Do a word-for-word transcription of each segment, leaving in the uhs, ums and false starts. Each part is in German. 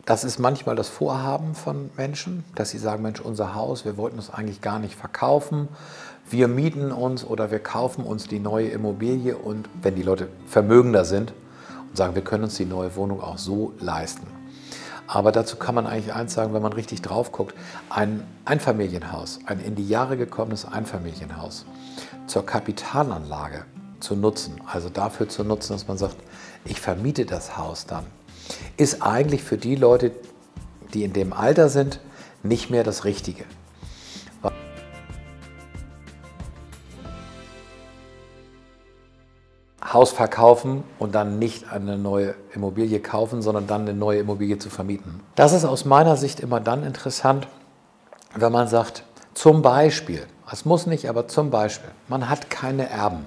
Das ist manchmal das Vorhaben von Menschen, dass sie sagen, Mensch, unser Haus, wir wollten es eigentlich gar nicht verkaufen. Wir mieten uns oder wir kaufen uns die neue Immobilie und wenn die Leute vermögender sind und sagen, wir können uns die neue Wohnung auch so leisten. Aber dazu kann man eigentlich eins sagen, wenn man richtig drauf guckt, ein Einfamilienhaus, ein in die Jahre gekommenes Einfamilienhaus zur Kapitalanlage zu nutzen, also dafür zu nutzen, dass man sagt, ich vermiete das Haus dann, ist eigentlich für die Leute, die in dem Alter sind, nicht mehr das Richtige. Haus verkaufen und dann nicht eine neue Immobilie kaufen, sondern dann eine neue Immobilie zu vermieten. Das ist aus meiner Sicht immer dann interessant, wenn man sagt, zum Beispiel, es muss nicht, aber zum Beispiel, man hat keine Erben.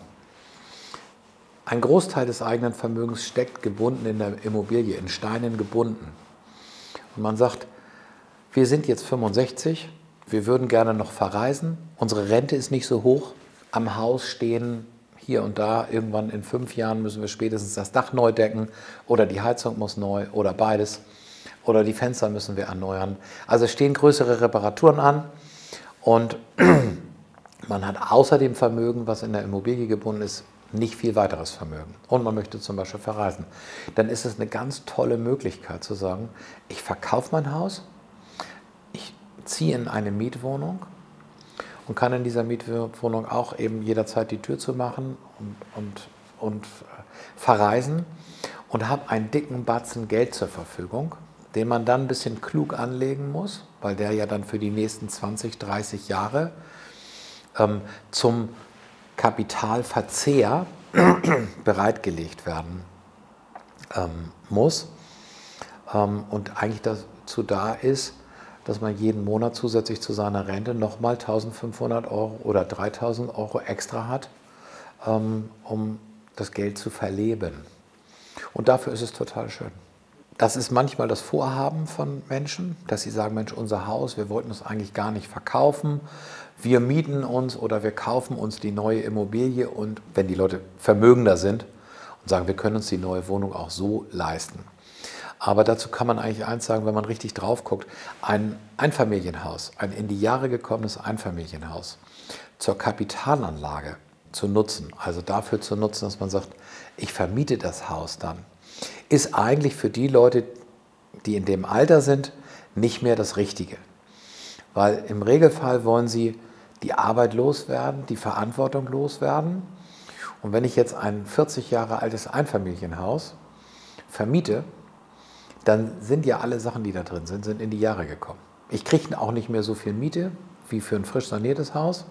Ein Großteil des eigenen Vermögens steckt gebunden in der Immobilie, in Steinen gebunden. Und man sagt, wir sind jetzt fünfundsechzig, wir würden gerne noch verreisen, unsere Rente ist nicht so hoch, am Haus stehen hier und da, irgendwann in fünf Jahren müssen wir spätestens das Dach neu decken oder die Heizung muss neu oder beides oder die Fenster müssen wir erneuern. Also es stehen größere Reparaturen an und man hat außer dem Vermögen, was in der Immobilie gebunden ist, nicht viel weiteres Vermögen und man möchte zum Beispiel verreisen. Dann ist es eine ganz tolle Möglichkeit zu sagen, ich verkaufe mein Haus, ich ziehe in eine Mietwohnung und kann in dieser Mietwohnung auch eben jederzeit die Tür zu machen und, und, und verreisen und habe einen dicken Batzen Geld zur Verfügung, den man dann ein bisschen klug anlegen muss, weil der ja dann für die nächsten zwanzig, dreißig Jahre ähm, zum Kapitalverzehr bereitgelegt werden ähm, muss ähm, und eigentlich dazu da ist, dass man jeden Monat zusätzlich zu seiner Rente nochmal eintausendfünfhundert Euro oder dreitausend Euro extra hat, ähm, um das Geld zu verleben. Und dafür ist es total schön. Das ist manchmal das Vorhaben von Menschen, dass sie sagen, Mensch, unser Haus, wir wollten es eigentlich gar nicht verkaufen. Wir mieten uns oder wir kaufen uns die neue Immobilie und wenn die Leute vermögender sind und sagen, wir können uns die neue Wohnung auch so leisten. Aber dazu kann man eigentlich eins sagen, wenn man richtig drauf guckt, ein Einfamilienhaus, ein in die Jahre gekommenes Einfamilienhaus zur Kapitalanlage zu nutzen, also dafür zu nutzen, dass man sagt, ich vermiete das Haus dann, ist eigentlich für die Leute, die in dem Alter sind, nicht mehr das Richtige. Weil im Regelfall wollen sie die Arbeit loswerden, die Verantwortung loswerden. Und wenn ich jetzt ein vierzig Jahre altes Einfamilienhaus vermiete, dann sind ja alle Sachen, die da drin sind, sind in die Jahre gekommen. Ich kriege auch nicht mehr so viel Miete wie für ein frisch saniertes Haus.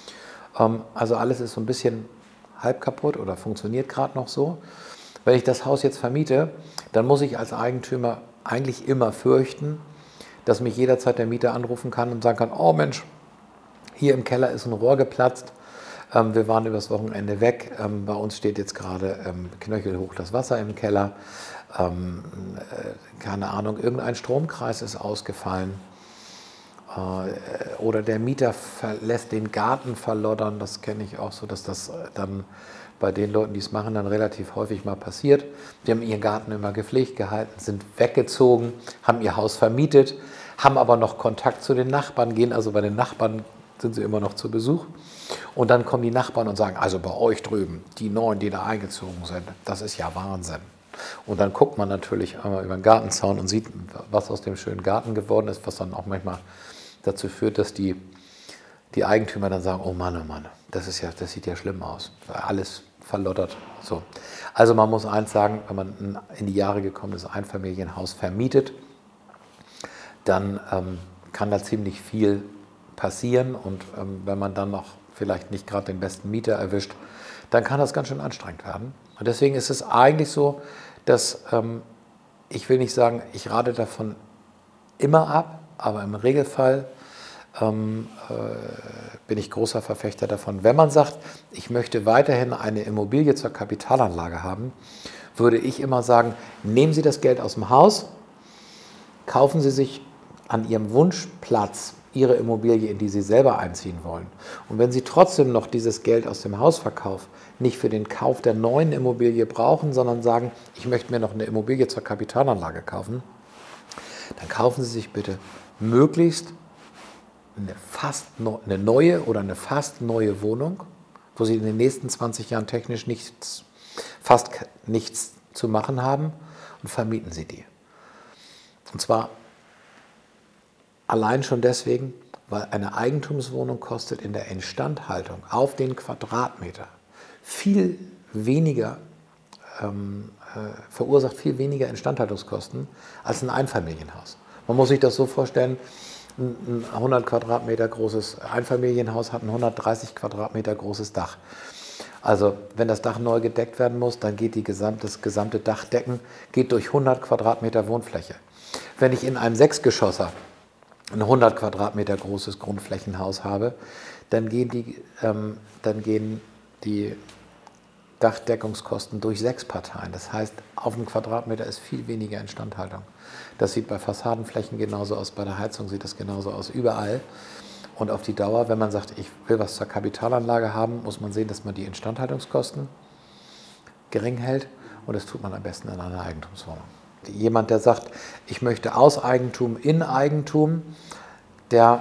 Also alles ist so ein bisschen halb kaputt oder funktioniert gerade noch so. Wenn ich das Haus jetzt vermiete, dann muss ich als Eigentümer eigentlich immer fürchten, dass mich jederzeit der Mieter anrufen kann und sagen kann, oh Mensch, hier im Keller ist ein Rohr geplatzt, ähm, wir waren übers Wochenende weg, ähm, bei uns steht jetzt gerade ähm, knöchelhoch das Wasser im Keller, ähm, äh, keine Ahnung, irgendein Stromkreis ist ausgefallen äh, oder der Mieter lässt den Garten verloddern, das kenne ich auch so, dass das dann bei den Leuten, die es machen, dann relativ häufig mal passiert. Die haben ihren Garten immer gepflegt gehalten, sind weggezogen, haben ihr Haus vermietet, haben aber noch Kontakt zu den Nachbarn, gehen also bei den Nachbarn, sind sie immer noch zu Besuch. Und dann kommen die Nachbarn und sagen, also bei euch drüben, die Neuen, die da eingezogen sind, das ist ja Wahnsinn. Und dann guckt man natürlich einmal über den Gartenzaun und sieht, was aus dem schönen Garten geworden ist, was dann auch manchmal dazu führt, dass die, die Eigentümer dann sagen, oh Mann, oh Mann, das, ist ja, das sieht ja schlimm aus, alles verloddert. So. Also man muss eins sagen, wenn man ein in die Jahre gekommenes Einfamilienhaus vermietet, dann ähm, kann da ziemlich viel passieren und ähm, wenn man dann noch vielleicht nicht gerade den besten Mieter erwischt, dann kann das ganz schön anstrengend werden. Und deswegen ist es eigentlich so, dass ähm, ich will nicht sagen, ich rate davon immer ab, aber im Regelfall ähm, äh, bin ich großer Verfechter davon. Wenn man sagt, ich möchte weiterhin eine Immobilie zur Kapitalanlage haben, würde ich immer sagen, nehmen Sie das Geld aus dem Haus, kaufen Sie sich an Ihrem Wunschplatz Ihre Immobilie, in die Sie selber einziehen wollen. Und wenn Sie trotzdem noch dieses Geld aus dem Hausverkauf nicht für den Kauf der neuen Immobilie brauchen, sondern sagen, ich möchte mir noch eine Immobilie zur Kapitalanlage kaufen, dann kaufen Sie sich bitte möglichst eine, fast eine neue oder eine fast neue Wohnung, wo Sie in den nächsten zwanzig Jahren technisch nichts, fast nichts zu machen haben, und vermieten Sie die. Und zwar allein schon deswegen, weil eine Eigentumswohnung kostet in der Instandhaltung auf den Quadratmeter viel weniger, ähm, äh, verursacht viel weniger Instandhaltungskosten als ein Einfamilienhaus. Man muss sich das so vorstellen, ein hundert Quadratmeter großes Einfamilienhaus hat ein hundertdreißig Quadratmeter großes Dach. Also wenn das Dach neu gedeckt werden muss, dann geht die gesamte, das gesamte Dachdecken geht durch hundert Quadratmeter Wohnfläche. Wenn ich in einem Sechsgeschosser ein hundert Quadratmeter großes Grundflächenhaus habe, dann gehen die, ähm, dann gehen die Dachdeckungskosten durch sechs Parteien. Das heißt, auf dem Quadratmeter ist viel weniger Instandhaltung. Das sieht bei Fassadenflächen genauso aus, bei der Heizung sieht das genauso aus, überall. Und auf die Dauer, wenn man sagt, ich will was zur Kapitalanlage haben, muss man sehen, dass man die Instandhaltungskosten gering hält, und das tut man am besten in einer Eigentumswohnung. Jemand, der sagt, ich möchte aus Eigentum in Eigentum, der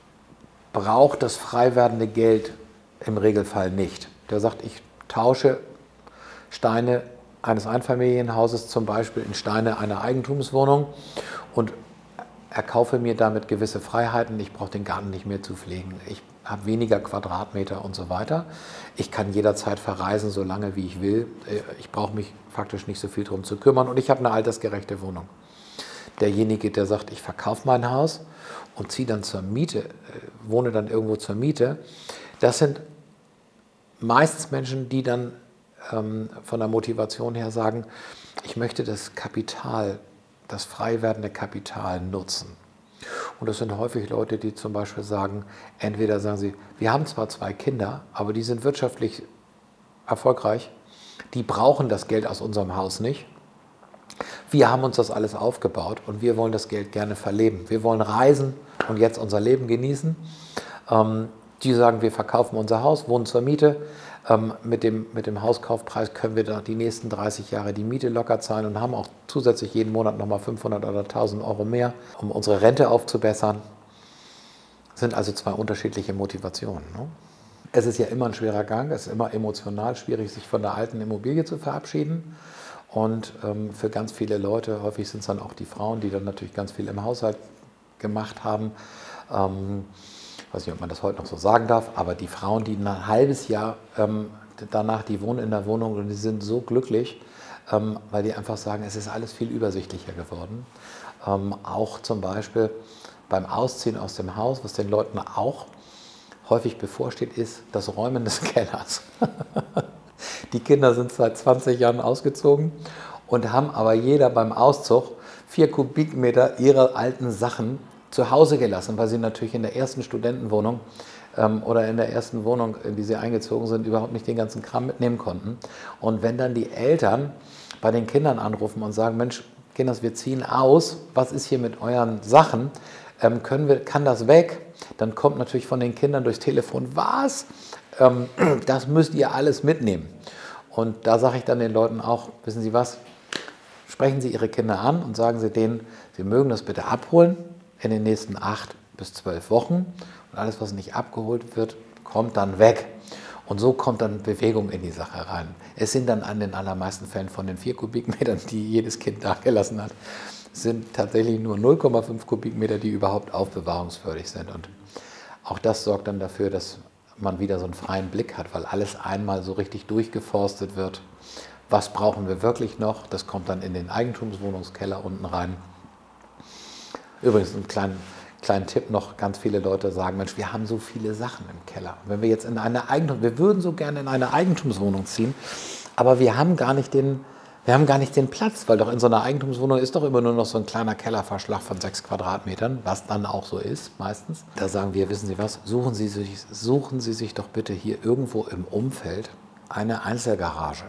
braucht das frei werdende Geld im Regelfall nicht. Der sagt, ich tausche Steine eines Einfamilienhauses zum Beispiel in Steine einer Eigentumswohnung und erkaufe mir damit gewisse Freiheiten. Ich brauche den Garten nicht mehr zu pflegen. Ich habe weniger Quadratmeter und so weiter. Ich kann jederzeit verreisen, so lange wie ich will. Ich brauche mich faktisch nicht so viel darum zu kümmern, und ich habe eine altersgerechte Wohnung. Derjenige, der sagt, ich verkaufe mein Haus und ziehe dann zur Miete, wohne dann irgendwo zur Miete, das sind meistens Menschen, die dann ähm, von der Motivation her sagen, ich möchte das Kapital, das frei werdende Kapital nutzen. Und das sind häufig Leute, die zum Beispiel sagen, entweder sagen sie, wir haben zwar zwei Kinder, aber die sind wirtschaftlich erfolgreich, die brauchen das Geld aus unserem Haus nicht. Wir haben uns das alles aufgebaut und wir wollen das Geld gerne verleben. Wir wollen reisen und jetzt unser Leben genießen. Ähm, die sagen, wir verkaufen unser Haus, wohnen zur Miete. Ähm, mit dem, mit dem Hauskaufpreis können wir dann die nächsten dreißig Jahre die Miete locker zahlen und haben auch zusätzlich jeden Monat nochmal fünfhundert oder tausend Euro mehr, um unsere Rente aufzubessern. Das sind also zwei unterschiedliche Motivationen, ne? Es ist ja immer ein schwerer Gang, es ist immer emotional schwierig, sich von der alten Immobilie zu verabschieden. Und ähm, für ganz viele Leute, häufig sind es dann auch die Frauen, die dann natürlich ganz viel im Haushalt gemacht haben. Ähm, ich weiß nicht, ob man das heute noch so sagen darf, aber die Frauen, die ein halbes Jahr ähm, danach, die wohnen in der Wohnung und die sind so glücklich, ähm, weil die einfach sagen, es ist alles viel übersichtlicher geworden. Ähm, auch zum Beispiel beim Ausziehen aus dem Haus, was den Leuten auch häufig bevorsteht, ist das Räumen des Kellers. Die Kinder sind seit zwanzig Jahren ausgezogen und haben aber jeder beim Auszug vier Kubikmeter ihrer alten Sachen zu Hause gelassen, weil sie natürlich in der ersten Studentenwohnung ähm, oder in der ersten Wohnung, in die sie eingezogen sind, überhaupt nicht den ganzen Kram mitnehmen konnten. Und wenn dann die Eltern bei den Kindern anrufen und sagen, Mensch, Kinders, wir ziehen aus, was ist hier mit euren Sachen? Ähm, können wir, kann das weg? Dann kommt natürlich von den Kindern durchs Telefon, was? Ähm, das müsst ihr alles mitnehmen. Und da sage ich dann den Leuten auch, wissen Sie was, sprechen Sie Ihre Kinder an und sagen Sie denen, Sie mögen das bitte abholen in den nächsten acht bis zwölf Wochen. Und alles, was nicht abgeholt wird, kommt dann weg. Und so kommt dann Bewegung in die Sache rein. Es sind dann an den allermeisten Fällen von den vier Kubikmetern, die jedes Kind nachgelassen hat, sind tatsächlich nur null Komma fünf Kubikmeter, die überhaupt aufbewahrungswürdig sind. Und auch das sorgt dann dafür, dass man wieder so einen freien Blick hat, weil alles einmal so richtig durchgeforstet wird. Was brauchen wir wirklich noch? Das kommt dann in den Eigentumswohnungskeller unten rein. Übrigens einen kleinen, kleinen Tipp noch, ganz viele Leute sagen, Mensch, wir haben so viele Sachen im Keller. Wenn wir jetzt in eine Eigentum, wir würden so gerne in eine Eigentumswohnung ziehen, aber wir haben gar nicht den, wir haben gar nicht den Platz, weil doch in so einer Eigentumswohnung ist doch immer nur noch so ein kleiner Kellerverschlag von sechs Quadratmetern, was dann auch so ist meistens. Da sagen wir, wissen Sie was, suchen Sie sich, suchen Sie sich doch bitte hier irgendwo im Umfeld eine Einzelgarage.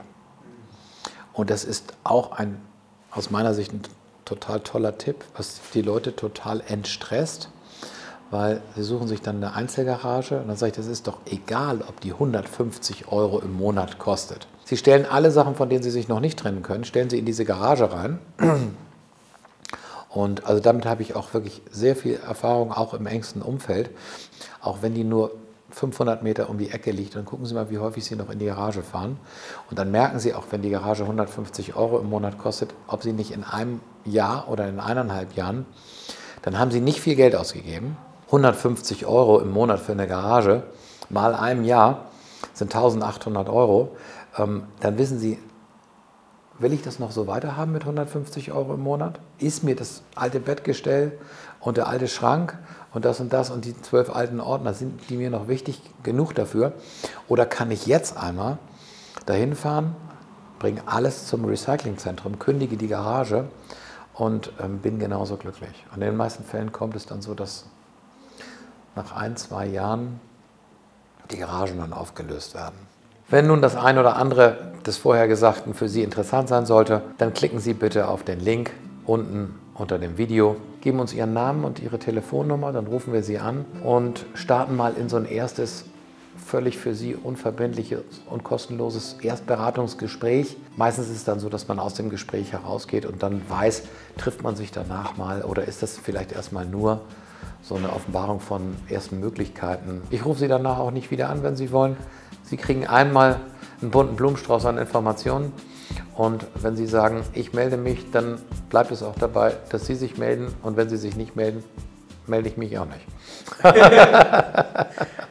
Und das ist auch ein, aus meiner Sicht ein total toller Tipp, was die Leute total entstresst, weil sie suchen sich dann eine Einzelgarage und dann sage ich, das ist doch egal, ob die hundertfünfzig Euro im Monat kostet. Sie stellen alle Sachen, von denen Sie sich noch nicht trennen können, stellen Sie in diese Garage rein Und also damit habe ich auch wirklich sehr viel Erfahrung, auch im engsten Umfeld. Auch wenn die nur fünfhundert Meter um die Ecke liegt, dann gucken Sie mal, wie häufig Sie noch in die Garage fahren. Und dann merken Sie auch, wenn die Garage hundertfünfzig Euro im Monat kostet, ob Sie nicht in einem Jahr oder in eineinhalb Jahren, dann haben Sie nicht viel Geld ausgegeben. hundertfünfzig Euro im Monat für eine Garage, mal einem Jahr, sind eintausendachthundert Euro. Ähm, dann wissen Sie, will ich das noch so weiterhaben mit hundertfünfzig Euro im Monat? Ist mir das alte Bettgestell und der alte Schrank und das und das und die zwölf alten Ordner, sind die mir noch wichtig genug dafür? Oder kann ich jetzt einmal dahin fahren, bringe alles zum Recyclingzentrum, kündige die Garage und ähm, bin genauso glücklich? Und in den meisten Fällen kommt es dann so, dass nach ein, zwei Jahren die Garagen dann aufgelöst werden. Wenn nun das ein oder andere des vorher Gesagten für Sie interessant sein sollte, dann klicken Sie bitte auf den Link unten unter dem Video, geben uns Ihren Namen und Ihre Telefonnummer, dann rufen wir Sie an und starten mal in so ein erstes, völlig für Sie unverbindliches und kostenloses Erstberatungsgespräch. Meistens ist es dann so, dass man aus dem Gespräch herausgeht und dann weiß, trifft man sich danach mal oder ist das vielleicht erstmal nur so eine Offenbarung von ersten Möglichkeiten. Ich rufe Sie danach auch nicht wieder an, wenn Sie wollen. Sie kriegen einmal einen bunten Blumenstrauß an Informationen und wenn Sie sagen, ich melde mich, dann bleibt es auch dabei, dass Sie sich melden und wenn Sie sich nicht melden, melde ich mich auch nicht.